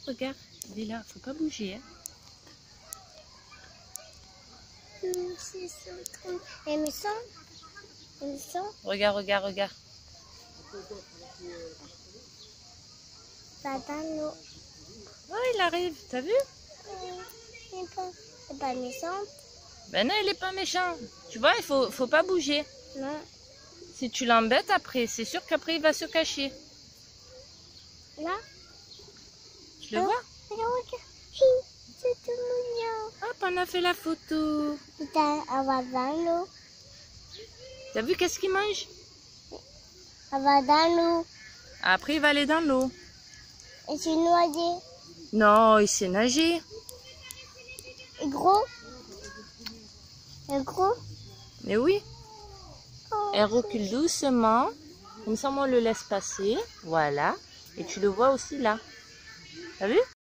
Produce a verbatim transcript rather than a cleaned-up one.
regarde. Il est là, faut pas bouger. Hein. Et me sent, me sent. Regarde, regarde, regarde. Pas dans l'eau. Oh, il arrive, t'as vu? C'est pas, c'est pas méchant. Ben non, il est pas méchant. Tu vois, il faut, faut pas bouger. Non. Si tu l'embêtes après, c'est sûr qu'après il va se cacher. Là. Tu le vois? Regarde. C'est tout mignon. Hop, on a fait la photo. Putain, elle va dans l'eau. T'as vu qu'est-ce qu'il mange? Elle va dans l'eau. Après, il va aller dans l'eau. Et c'est noyé. Non, il sait nager. Et gros. Et gros. Mais oui. Oh, Elle recule doucement. Comme ça, on le laisse passer. Voilà. Et tu le vois aussi là. T'as vu?